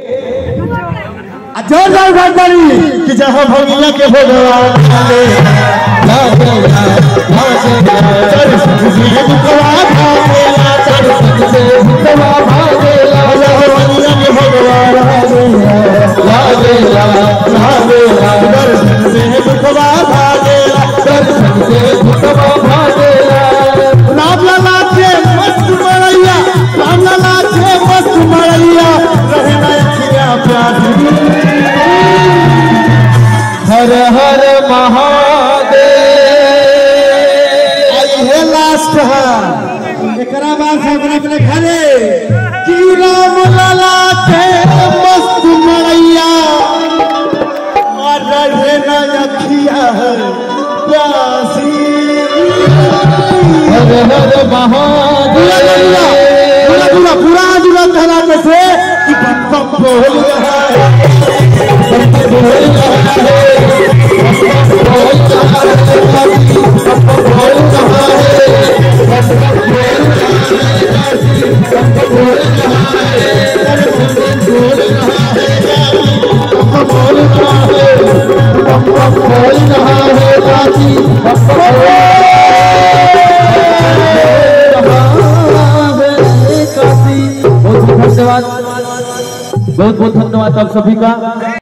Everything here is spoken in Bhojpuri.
जोरदार भगवानी कि जहाँ भगिया के भगवान हर हर महादेव। आई है लास्ट एकरा बाद से अपने अपने घरे कि राम लाला के मस्त मड़ैया और रहे न अखिया प्यासी। हर हर महादेव। पूरा पूरा जुड़ा धरा पे से कि बम बोल रहा है, बम बोल रहा है, बहुत बहुत धन्यवाद आप सभी का।